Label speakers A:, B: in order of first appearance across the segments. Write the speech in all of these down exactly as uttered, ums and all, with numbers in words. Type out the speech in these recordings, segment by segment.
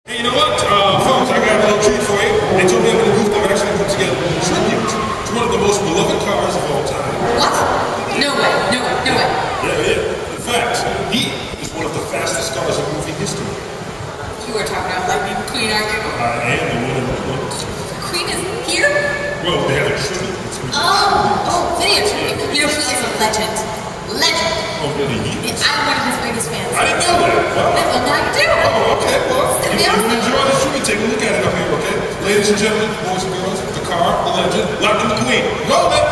A: Hey, you know what, uh, folks, I got a little treat for you. They told me I'm in the booth. I've actually put together a tribute to one of the most beloved cars of all time.
B: What? No way, no way, no way.
A: Yeah, yeah. In fact, he is one of the fastest cars in movie history.
B: You are talking about Lightning McQueen, aren't you?
A: I am the one in the one.
B: The Queen is here?
A: Well, they have a tribute.
B: Oh, oh, video tribute. You know, he is a legend. Legend.
A: Oh, really? He is?
B: I'm one of his biggest fans.
A: I didn't know that. Wow.
B: Well, now you do.
A: Oh, okay, well, if you
B: Yeah.
A: enjoy this tribute, take a look at it up here, okay? Ladies and gentlemen, boys and girls, the car, the legend, Lightning McQueen. Roll it!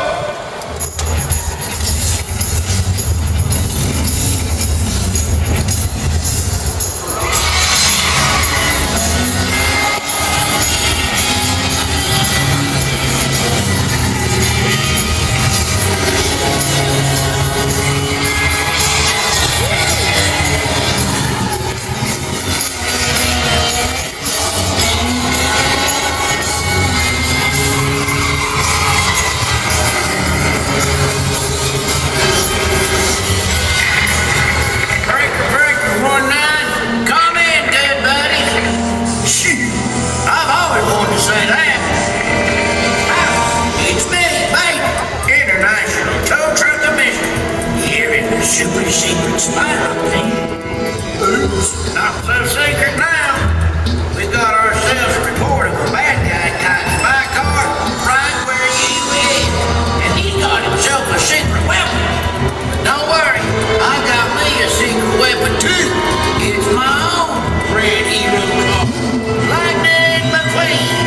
C: Super secret spy thing. Oops, not so secret now. We got ourselves a report of a bad guy got a spy car right where you is. And he's got himself a secret weapon. But don't worry, I got me a secret weapon too. It's my own red hero car. Lightning McQueen.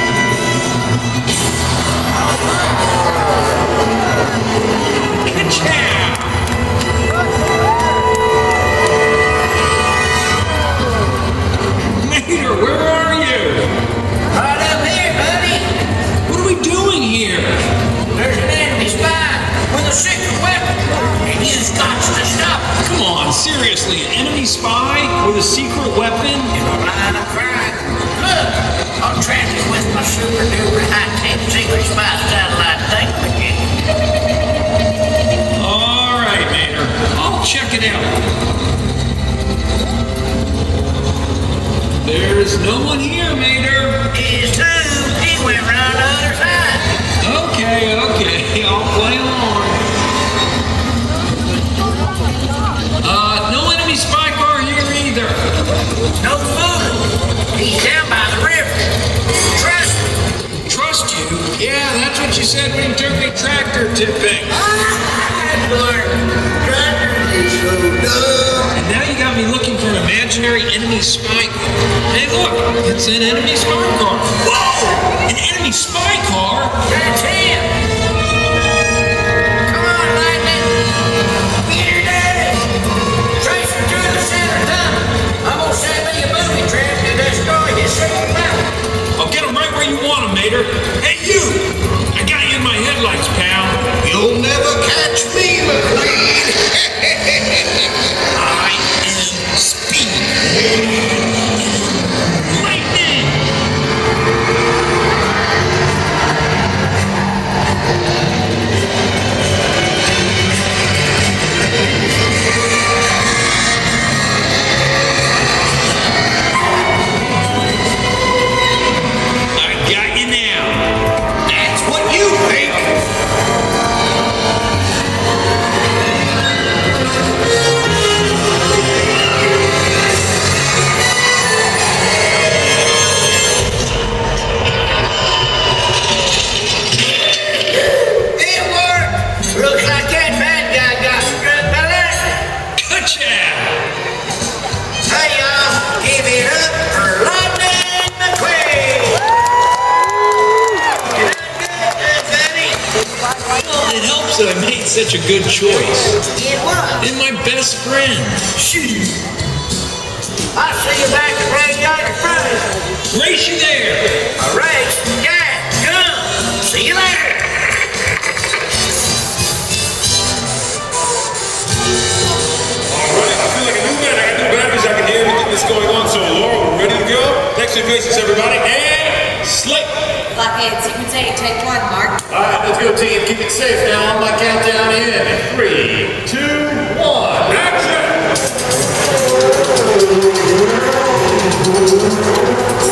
C: Ka-chow!
D: Peter, where are you?
C: Right up here, buddy.
D: What are we doing here?
C: There's an enemy spy with a secret weapon, and you've got to stop him.
D: Come on, seriously, an enemy spy with a secret weapon?
C: You're a line of crime. Look, I'm traveling with my super duper high-tech secret spy satellite thing again.
D: All right, Mater, I'll check it out. There's no one here, Mater.
C: He's two. He went round the other side.
D: Okay, okay, I'll play along. Uh, no enemy spy car here either.
C: No fool. He's down by the river. Trust me.
D: Trust you? Yeah, that's what you said when you took me tractor tipping.
C: Ah, Lord, tractor is so dumb.
D: And now you got me looking for an imaginary enemy spy car. Hey, look, it's an enemy spy car. Whoa! An enemy spy car?
C: That's him. Come on, Lightning. Get her there. Trace her to the center tunnel. I'm gonna send me a booby trap to destroy his secret weapon.
D: I'll get him right where you want him, Mater. Hey, you! I got you in my headlights, pal.
E: You'll never catch me, McQueen.
D: I am speed. It helps that I made such a good choice.
C: It was.
D: And my best friend.
C: Shoot. I'll see you back at Graveyard Friday.
D: Race you there.
C: A race? Yeah, come. See you later.
A: Alright, I feel like a new man. I got new batteries. I can hear everything that's going on. So, Laura, we're ready to go? Next to your faces, everybody. And slate.
B: Blockade, sequence eight, take one, Mark.
E: Alright, let's go, team. Keep it safe now. On my countdown in. Three, two, one. Action!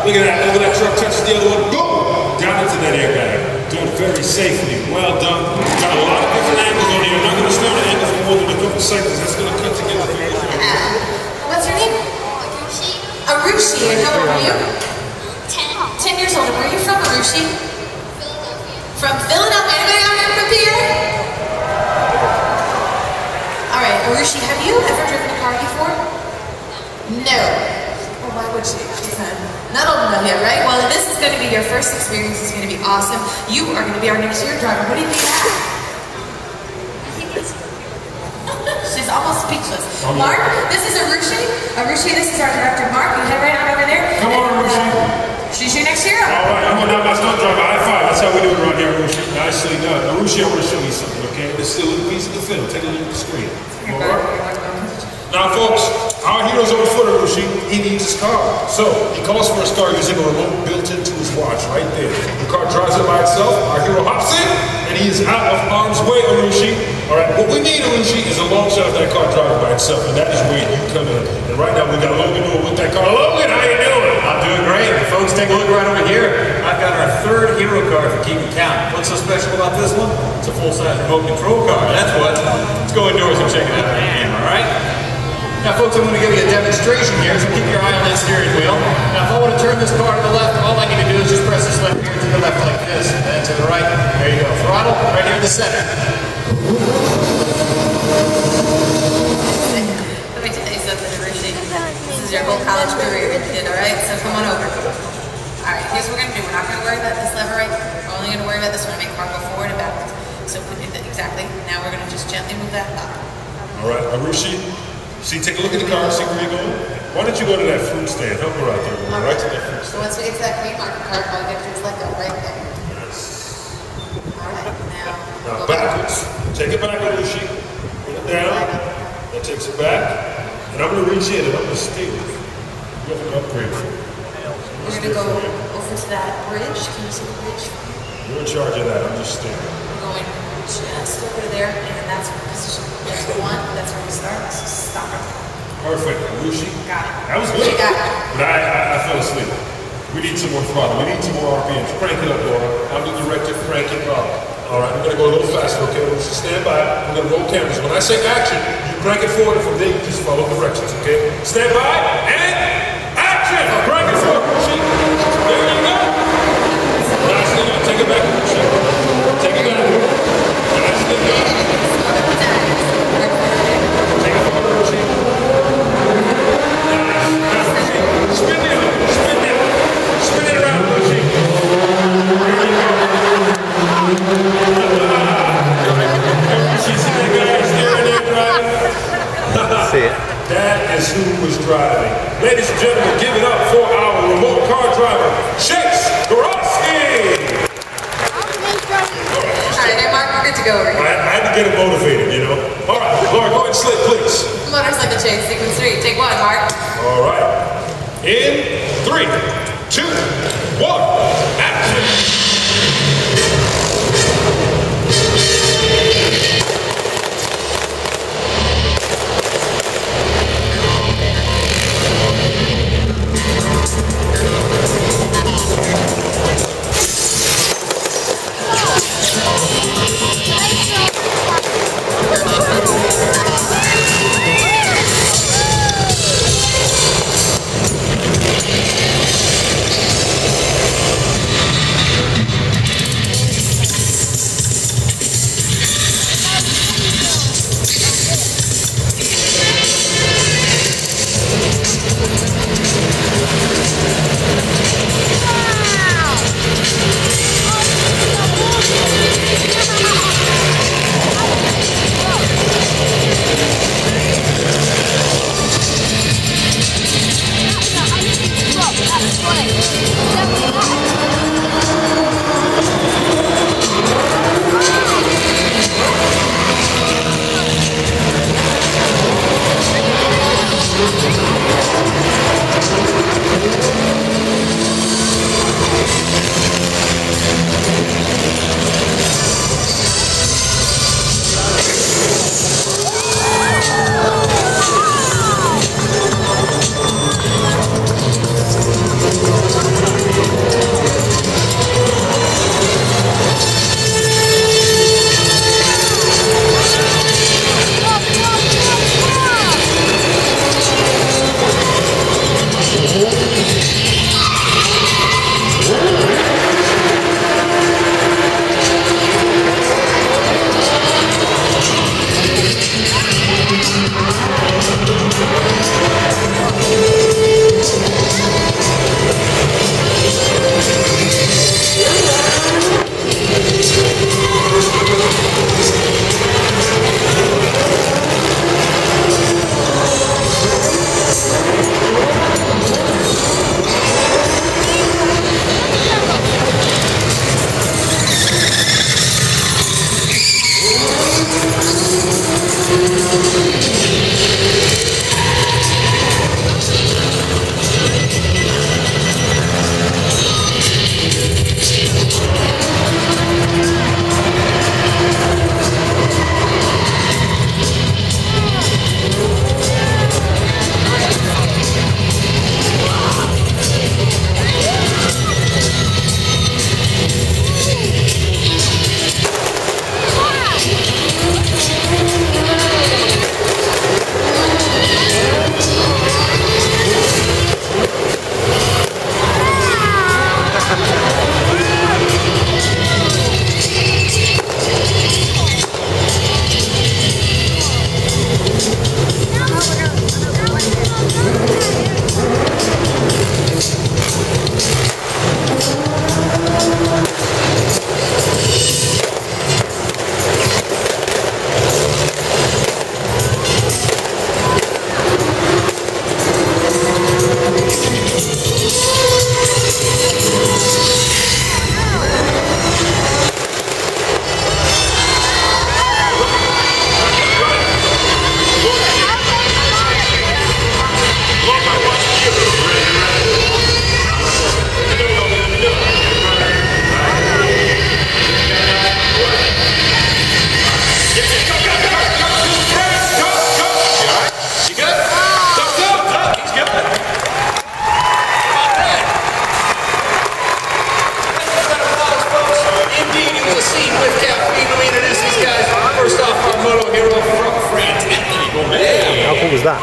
A: Look at that. Over that truck touches the other one. Boom! Down into that airbag. Done very safely. Well done. Got a lot of different angles on here. I'm not going to start an angle for more than a couple seconds. That's going to cut together very well.
B: What's your name? Arushi. And how old are you?
F: Ten.
B: Ten years old. Where are you from, Arushi? From Philadelphia. Anybody out here from P A? All right, Arushi, have you ever driven a car before? No. Well, why would she? She's not, not old enough yet, right? Well, this is going to be your first experience. It's going to be awesome. You are going to be our next year driver. What do you think of that? She's almost speechless. Mark, this is Arushi. Arushi, this is our director, Mark. You head right on over there.
A: Come on, Arushi.
B: She's your next hero.
A: All right, I'm going down my stunt driver. High five. That's how we do it around here, Arushi. Nicely done. Arushi, I want to show you something, okay? This is a little piece of the film. Take a look at the screen. All right? Now, folks, our hero's on foot, Arushi. He needs his car. So, he calls for his car using a remote built into his watch right there. The car drives it by itself. Our hero hops in, and he is out of harm's way, Arushi. All right, what we need, Arushi, is a long shot of that car driving by itself, and that is where you come in. And right now, we got Logan doing with that car. Logan, how you doing?
E: I'm doing great. Folks, take a look right over here. I've got our third hero car for keeping count. What's so special about this one? It's a full-size remote control car. That's what. Let's go indoors and check it out. Damn, all right? Now, folks, I'm going to give you a demonstration here, so keep your eye on that steering wheel. Now, if I want to turn this car to the left, all I need to do is just press this lever here to the left like this, and then to the right. There you go. Throttle right here in the center.
B: Let me tell you something, Arushi. This is your whole college career you did, all right? So come on over. All right, here's what we're going to do. We're not going to worry about this lever right here. We're only going to worry about this one to make the car go forward and backwards. So we did that exactly. Now we're going to just gently move that up.
A: All right, Arushi. See, take a look at the car, see where you're going. Why don't you go to that fruit stand? Help her out there. All right, to that fruit stand.
B: So once we get to that green marker card, all you have to do is let go right there.
A: Yes.
B: All right, now,
A: Now
B: go
A: backwards. Take it back, Arushi. Put it down. That takes it back. And I'm going to reach in and I'm going to stay with you. You have an upgrade for you.
B: We're going to go over to that bridge. Can you see the bridge?
A: You're in charge of that. I'm just standing.
B: We're going just over there, and that's where position. There's one. That's where we start. So stop it.
A: Perfect. Arushi.
B: Got it.
A: That was good.
B: You got it.
A: But I, I, I fell asleep. We need some more throttle. We need some more R P Ms. Crank it up, Laura. I'm the director. Crank it up. All right, we're going to go a little faster, okay? We'll just stand by. We're going to roll cameras. When I say action, you crank it forward, and from there, you just follow directions, okay? Stand by, and action! Crank it forward, Arushi. There you go. Nicely done. Take it back, Arushi. Take it back. Nicely done. Take it forward, Arushi. Nice. Now, spin it. Spin it. Spin it around, Arushi. There you go.
G: See it.
A: That is who was driving. Ladies and gentlemen, give it up for our remote car driver, Chase Gorowski.
B: All right, there, Mark, we're good to go over here.
A: I, I had to get him motivated, you know. All right, Laura, go ahead and slip, please.
B: Motorcycle chase, sequence three. Take one, Mark.
A: All right. In three, two, one, action.
F: was that?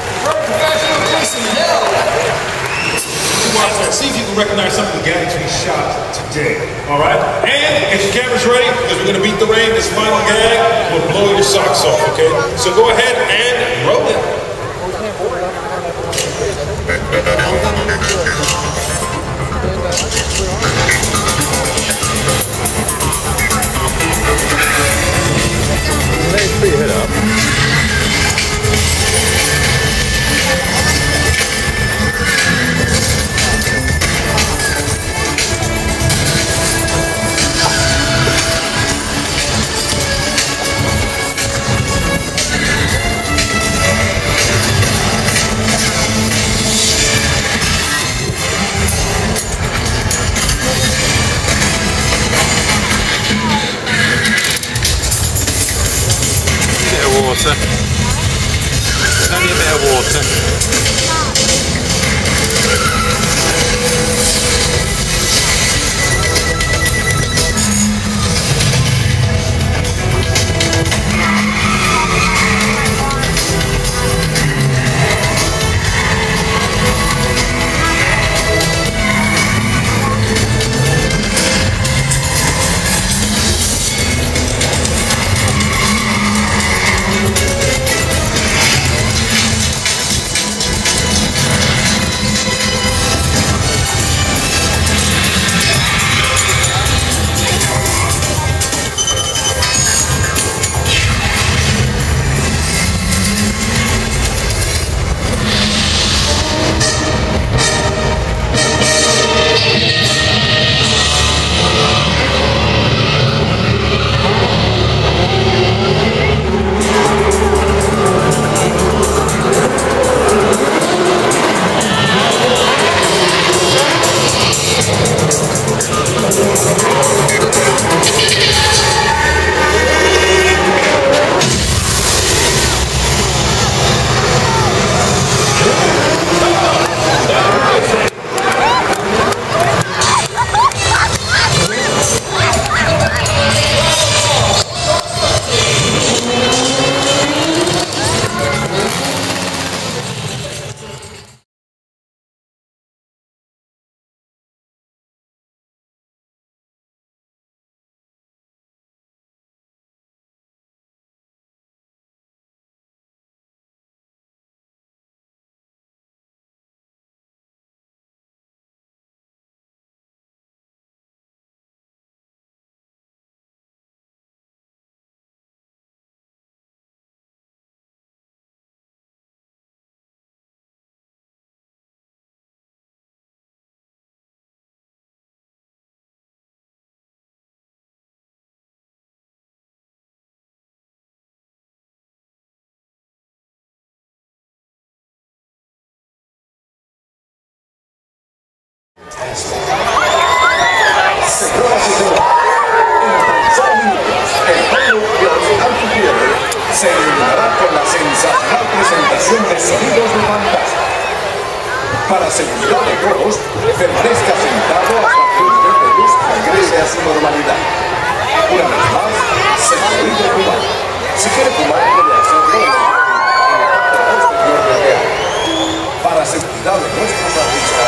A: Watch that. See if you can recognize some of the gadgets we shot today. All right? And get your cameras ready because we're going to beat the rain. This final gag will blow your socks off, okay? So go ahead and roll it.
F: Let's put your head up. Water. There's only a bit of water.
G: Se iluminará con la sensacional presentación de sonidos de Fantasmic. Para seguridad de todos, permanezca sentado hasta que el nivel de luz regrese a su normalidad. Una vez más, se prohíbe fumar. Si quiere fumar, puede hacerlo en la parte posterior del teatro. Para seguridad de nuestros artistas.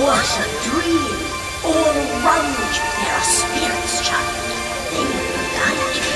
H: was a dream. All around you there are spirits, child. They will guide you.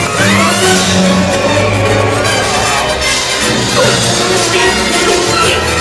H: Yeah.